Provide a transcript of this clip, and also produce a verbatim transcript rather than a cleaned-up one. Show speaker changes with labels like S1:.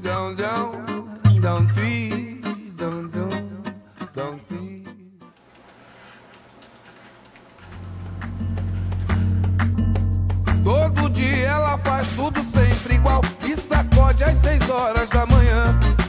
S1: Dão, dão, dão, tui, dão, dão, dão, tui. Todo dia ela faz tudo sempre igual e sacode às seis horas da manhã.